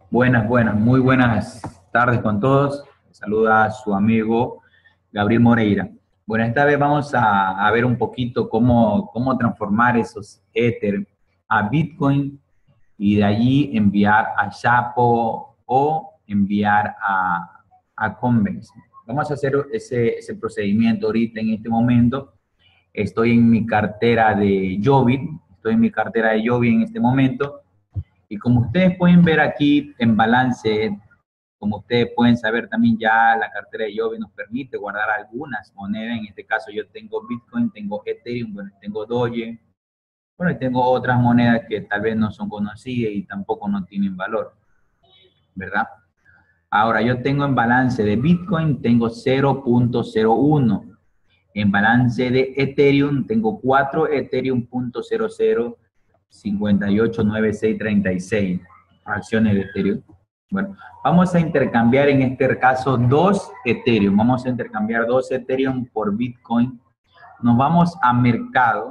Muy buenas tardes con todos. Saluda a su amigo Gabriel Moreira. Bueno, esta vez vamos a ver un poquito cómo transformar esos Ether a Bitcoin y de allí enviar a Chapo o enviar a Coinbase. Vamos a hacer ese procedimiento ahorita en este momento. Estoy en mi cartera de Jovit, en este momento. Y como ustedes pueden ver aquí en balance, como ustedes pueden saber también ya la cartera de Jovi nos permite guardar algunas monedas. En este caso yo tengo Bitcoin, tengo Ethereum, bueno, tengo Doge, bueno, y tengo otras monedas que tal vez no son conocidas y tampoco no tienen valor, ¿verdad? Ahora yo tengo en balance de Bitcoin, tengo 0.01. En balance de Ethereum tengo 4 Ethereum.00589636 fracciones de Ethereum. Bueno, vamos a intercambiar en este caso 2 Ethereum. Vamos a intercambiar 2 Ethereum por Bitcoin. Nos vamos a mercado.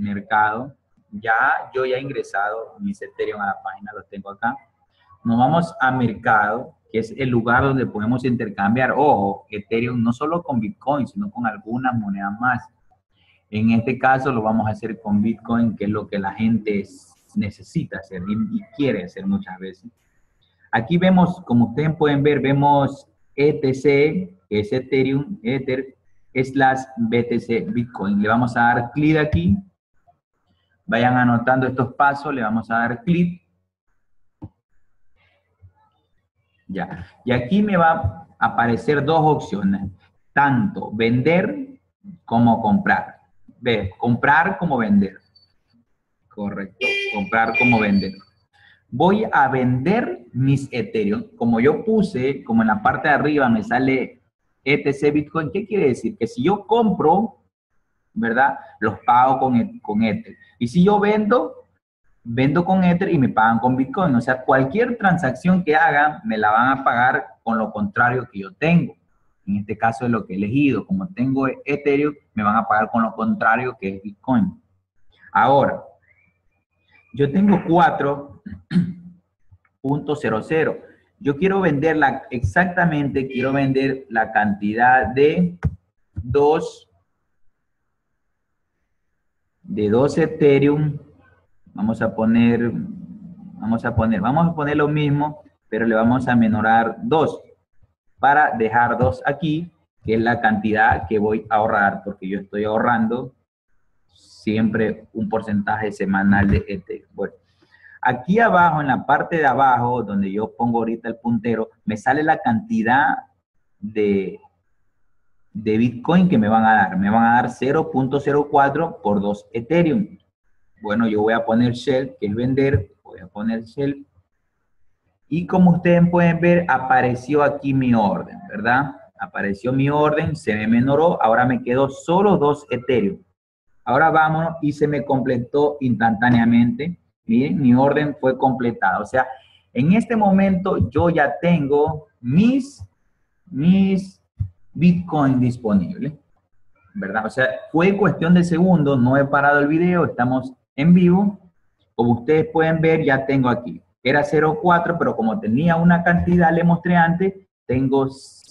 Yo ya he ingresado mis Ethereum a la página, los tengo acá. Nos vamos a mercado, que es el lugar donde podemos intercambiar, ojo, Ethereum no solo con Bitcoin, sino con algunas monedas más. En este caso lo vamos a hacer con Bitcoin, que es lo que la gente necesita hacer y quiere hacer muchas veces. Aquí vemos, como ustedes pueden ver, vemos ETC, que es Ethereum, Ether, /BTC Bitcoin. Le vamos a dar clic aquí. Vayan anotando estos pasos, le vamos a dar clic. Ya. Y aquí me va a aparecer dos opciones, tanto vender como comprar. ¿Ves? Comprar como vender. Correcto, comprar como vender. Voy a vender mis Ethereum. Como yo puse, como en la parte de arriba me sale ETC Bitcoin, ¿qué quiere decir? Que si yo compro, ¿verdad? Los pago con Ether. Y si yo vendo con Ether y me pagan con Bitcoin. O sea, cualquier transacción que haga me la van a pagar con lo contrario que yo tengo. En este caso es lo que he elegido. Como tengo Ethereum, me van a pagar con lo contrario que es Bitcoin. Ahora, yo tengo 4.00. Yo quiero venderla exactamente, quiero vender la cantidad de 2 Ethereum. Vamos a poner lo mismo, pero le vamos a menorar 2 para dejar 2 aquí, que es la cantidad que voy a ahorrar, porque yo estoy ahorrando siempre un porcentaje semanal de Ethereum. Bueno, aquí abajo, en la parte de abajo, donde yo pongo ahorita el puntero, me sale la cantidad de Bitcoin que me van a dar. Me van a dar 0.04 por 2 Ethereum. Bueno, yo voy a poner Shell, que es vender. Voy a poner Shell. Y como ustedes pueden ver, apareció aquí mi orden, ¿verdad? Apareció mi orden, se me menoró. Ahora me quedó solo 2 Ethereum. Ahora vámonos y se me completó instantáneamente. Miren, mi orden fue completada. O sea, en este momento yo ya tengo mis Bitcoin disponibles, ¿verdad? O sea, fue cuestión de segundos, no he parado el video, estamos en vivo. Como ustedes pueden ver, ya tengo aquí. Era 0.4, pero como tenía una cantidad, le mostré antes, tengo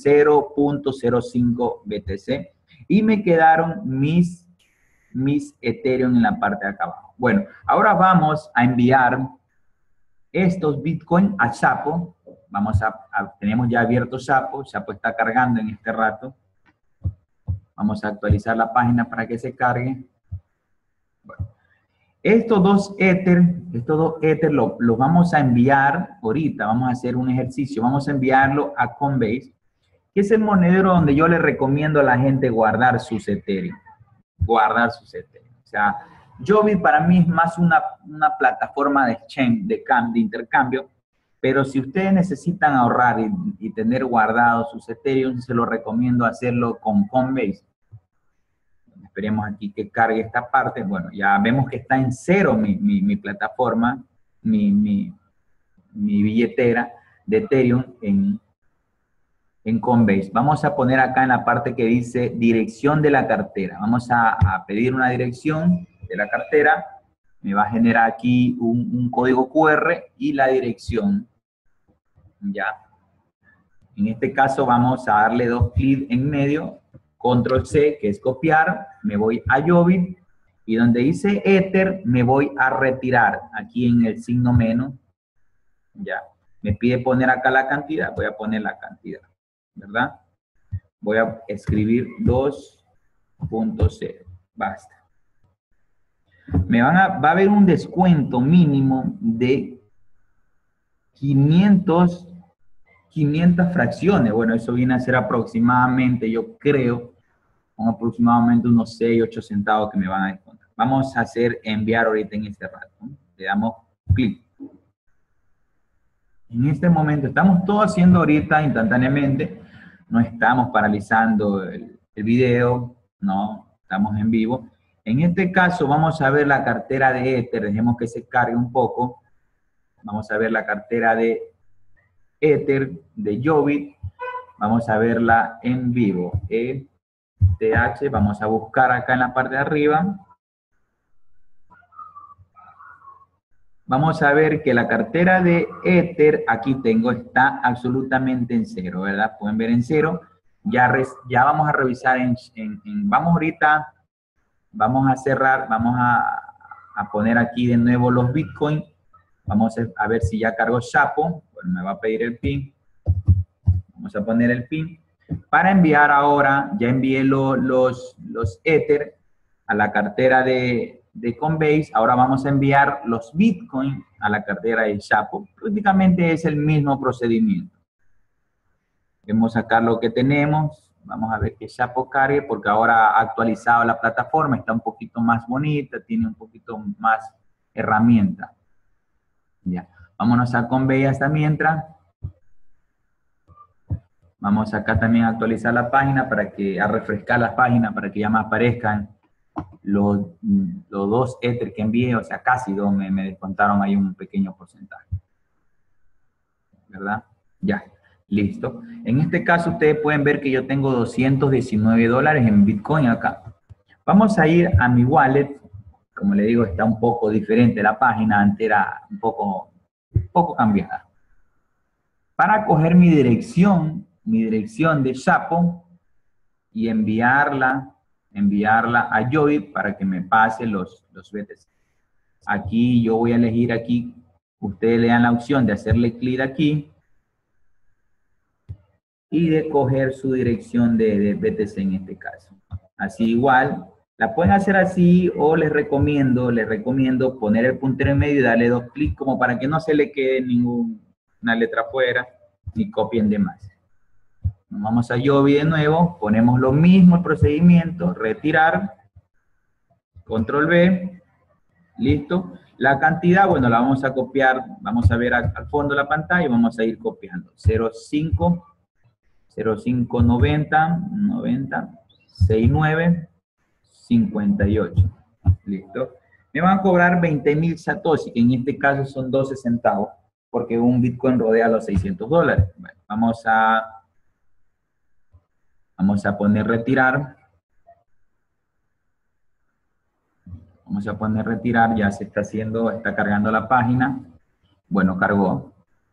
0.05 BTC y me quedaron mis Ethereum en la parte de acá abajo. Bueno, ahora vamos a enviar estos Bitcoin a Chapo. Tenemos ya abierto Chapo. Chapo está cargando en este rato. Vamos a actualizar la página para que se cargue. Bueno, estos dos Ether los vamos a enviar ahorita. Vamos a hacer un ejercicio. Vamos a enviarlo a Coinbase, que es el monedero donde yo le recomiendo a la gente guardar sus Ethereum. O sea, Joby para mí es más una plataforma de exchange, de intercambio, pero si ustedes necesitan ahorrar y tener guardados sus Ethereum, se lo recomiendo hacerlo con Coinbase. Esperemos aquí que cargue esta parte. Bueno, ya vemos que está en cero mi plataforma, mi billetera de Ethereum en Coinbase. Vamos a poner acá en la parte que dice dirección de la cartera. Vamos a pedir una dirección de la cartera. Me va a generar aquí un código QR y la dirección. Ya. En este caso vamos a darle dos clics en medio, control C, que es copiar, me voy a Jobit, y donde dice Ether, me voy a retirar, aquí en el signo menos, ya. Me pide poner acá la cantidad, voy a poner la cantidad, ¿verdad? Voy a escribir 2.0, basta. Va a haber un descuento mínimo de 500 fracciones. Bueno, eso viene a ser aproximadamente, yo creo, aproximadamente unos 6, 8 centavos que me van a descontar. Vamos a hacer enviar ahorita en este rato, ¿no? Le damos clic. En este momento, estamos todo haciendo ahorita instantáneamente, no estamos paralizando el video, no, estamos en vivo. En este caso vamos a ver la cartera de Ether, dejemos que se cargue un poco. Vamos a ver la cartera de Ether, de Jobit, vamos a verla en vivo. ETH, vamos a buscar acá en la parte de arriba. Vamos a ver que la cartera de Ether, aquí tengo, está absolutamente en cero, ¿verdad? Pueden ver en cero. Ya vamos a revisar vamos ahorita, vamos a cerrar, vamos a poner aquí de nuevo los Bitcoin. Vamos a ver si ya cargó Xapo. Bueno, me va a pedir el PIN. Vamos a poner el PIN. Para enviar ahora, ya envié los Ether a la cartera de Coinbase. Ahora vamos a enviar los Bitcoin a la cartera de Xapo. Prácticamente es el mismo procedimiento. Vamos a sacar lo que tenemos. Vamos a ver que Xapo cargue, porque ahora ha actualizado la plataforma. Está un poquito más bonita, tiene un poquito más herramienta. Ya. Vámonos a Coinbase hasta mientras. Vamos acá también a actualizar la página a refrescar la página para que ya me aparezcan los 2 Ether que envié, o sea, casi 2, me descontaron ahí un pequeño porcentaje. ¿Verdad? Ya, listo. En este caso ustedes pueden ver que yo tengo $219 en Bitcoin acá. Vamos a ir a mi wallet. Como le digo, está un poco diferente la página, antes era un poco cambiada. Para coger mi dirección de Xapo y enviarla a Jobit para que me pase los BTC. Aquí yo voy a elegir aquí, ustedes le dan la opción de hacerle clic aquí y de coger su dirección de BTC en este caso. Así igual, la pueden hacer así o les recomiendo poner el puntero en medio y darle 2 clics como para que no se le quede ninguna letra afuera ni copien de más. Nos vamos a Jobit de nuevo, ponemos lo mismo el procedimiento, retirar, control V, listo. La cantidad, bueno, la vamos a copiar, vamos a ver al fondo de la pantalla y vamos a ir copiando. 0590 69 58. Listo. Me van a cobrar 20,000 satoshi, que en este caso son 12 centavos, porque un Bitcoin rodea los $600. Bueno, vamos a poner retirar. Vamos a poner retirar, ya se está haciendo, está cargando la página. Bueno, cargó.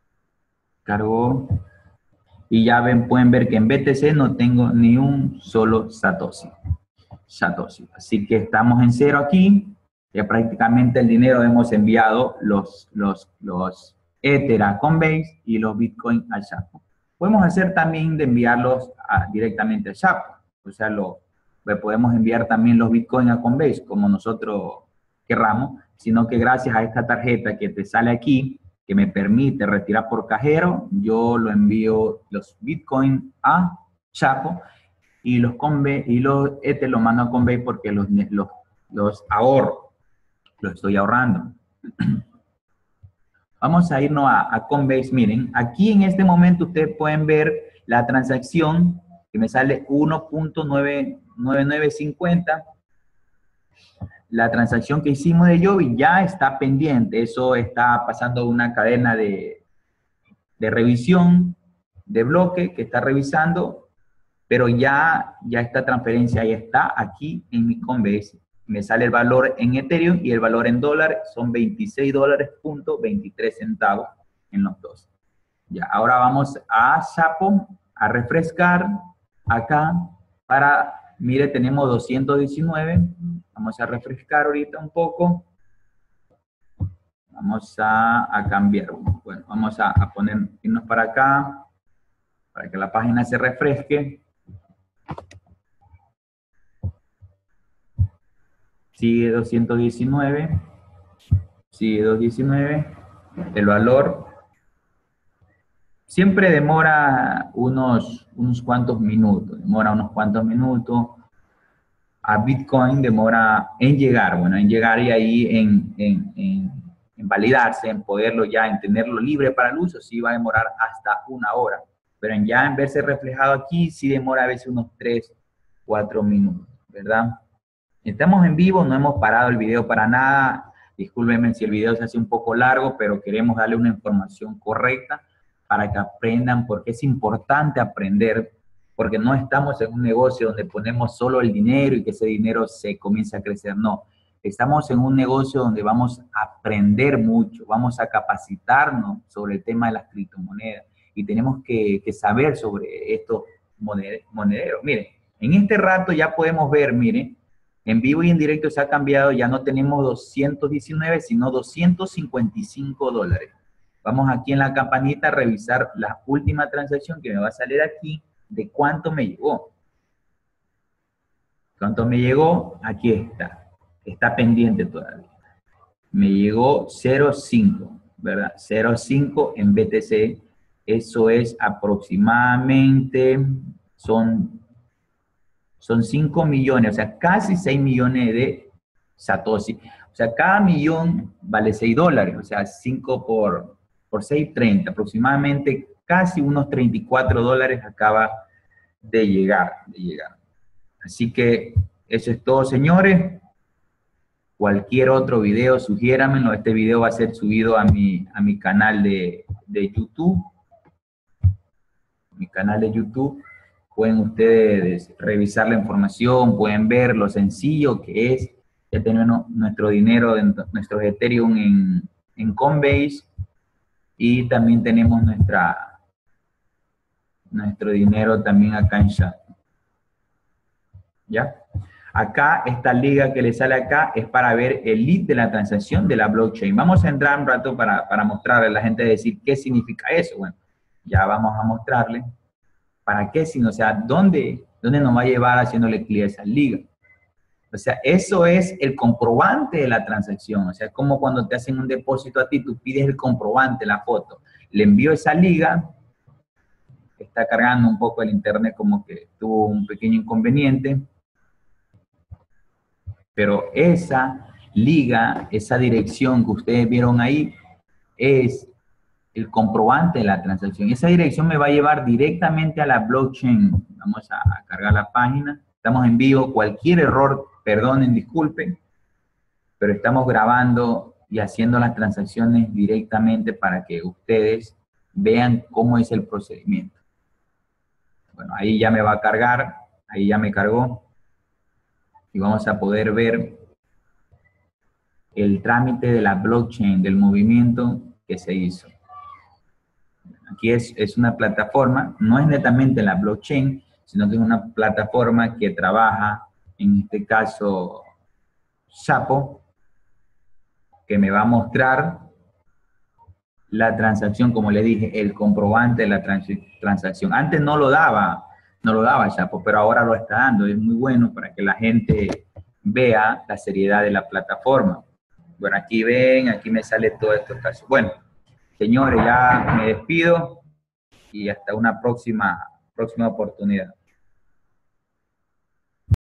Y ya pueden ver que en BTC no tengo ni un solo satoshi. Así que estamos en cero aquí. Ya prácticamente el dinero hemos enviado los Ether a Coinbase y los Bitcoin a Xapo. Podemos hacer también de enviarlos directamente a Xapo. O sea, podemos enviar también los Bitcoin a Coinbase como nosotros querramos, sino que gracias a esta tarjeta que te sale aquí, que me permite retirar por cajero, yo lo envío los Bitcoin a Xapo y los Ether los mando a Coinbase porque los ahorro, los estoy ahorrando. Vamos a irnos a Coinbase. Miren, aquí en este momento ustedes pueden ver la transacción que me sale 1.9950. La transacción que hicimos de Jobit ya está pendiente. Eso está pasando una cadena de revisión, de bloque, que está revisando, pero ya esta transferencia ya está aquí en mi Coinbase. Me sale el valor en Ethereum y el valor en dólar son $26.23 en los dos. Ya, ahora vamos a Xapo, a refrescar acá para, mire, tenemos 219. Vamos a refrescar ahorita un poco. Vamos a cambiar. Bueno, vamos a irnos para acá, para que la página se refresque. Sigue 219. Sigue 219. El valor siempre demora unos cuantos minutos. Demora unos cuantos minutos. A Bitcoin demora en llegar, bueno, en llegar y ahí en validarse, en poderlo ya, en tenerlo libre para el uso, sí va a demorar hasta 1 hora. Pero ya en verse reflejado aquí, sí demora a veces unos 3, 4 minutos, ¿verdad? Estamos en vivo, no hemos parado el video para nada. Discúlpenme si el video se hace un poco largo, pero queremos darle una información correcta para que aprendan, porque es importante aprender, porque no estamos en un negocio donde ponemos solo el dinero y que ese dinero se comience a crecer, no. Estamos en un negocio donde vamos a aprender mucho, vamos a capacitarnos sobre el tema de las criptomonedas y tenemos que saber sobre estos monederos. Miren, en este rato ya podemos ver, miren, en vivo y en directo se ha cambiado, ya no tenemos 219, sino $255. Vamos aquí en la campanita a revisar la última transacción que me va a salir aquí de cuánto me llegó. ¿Cuánto me llegó? Aquí está. Está pendiente todavía. Me llegó 0.5, ¿verdad? 0.5 en BTC. Eso es aproximadamente, son 5 millones, o sea, casi 6 millones de Satoshi. O sea, cada millón vale $6, o sea, 5 por 6, 30. Aproximadamente casi unos $34 acaba de llegar. Así que eso es todo, señores. Cualquier otro video, sugiéramelo. Este video va a ser subido a mi canal de YouTube. Mi canal de YouTube. Pueden ustedes revisar la información, pueden ver lo sencillo que es. Ya tenemos nuestro dinero, nuestros Ethereum en Coinbase y también tenemos nuestro dinero también acá en Chat. ¿Ya? Acá, esta liga que le sale acá es para ver el lead de la transacción de la blockchain. Vamos a entrar un rato para mostrarle a la gente, decir qué significa eso. Bueno, ya vamos a mostrarle. ¿Para qué? Sino, o sea, ¿dónde nos va a llevar haciéndole clic a esa liga? O sea, eso es el comprobante de la transacción. O sea, como cuando te hacen un depósito a ti, tú pides el comprobante, la foto. Le envío esa liga, está cargando un poco el internet, como que tuvo un pequeño inconveniente. Pero esa liga, esa dirección que ustedes vieron ahí, es el comprobante de la transacción. Esa dirección me va a llevar directamente a la blockchain. Vamos a cargar la página. Estamos en vivo. Cualquier error, perdonen, disculpen, pero estamos grabando y haciendo las transacciones directamente para que ustedes vean cómo es el procedimiento. Bueno, ahí ya me va a cargar. Ahí ya me cargó. Y vamos a poder ver el trámite de la blockchain, del movimiento que se hizo. Aquí es una plataforma, no es netamente la blockchain, sino que es una plataforma que trabaja, en este caso, Xapo, que me va a mostrar la transacción, como le dije, el comprobante de la transacción. Antes no lo daba Xapo, pero ahora lo está dando. Es muy bueno para que la gente vea la seriedad de la plataforma. Bueno, aquí ven, aquí me sale todo esto. Bueno, señores, ya me despido y hasta una próxima oportunidad.